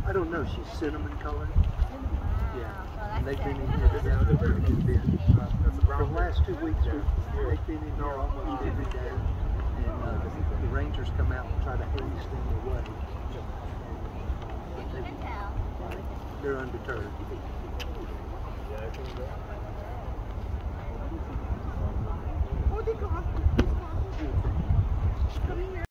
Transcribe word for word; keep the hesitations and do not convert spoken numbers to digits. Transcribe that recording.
I don't know. She's cinnamon colored. Yeah. And they've been in here. They've had a very good been. For the last two weeks, we've, they've been in here almost every day. And uh, the, the rangers come out and try to haze them away. And, uh, they, they're undeterred.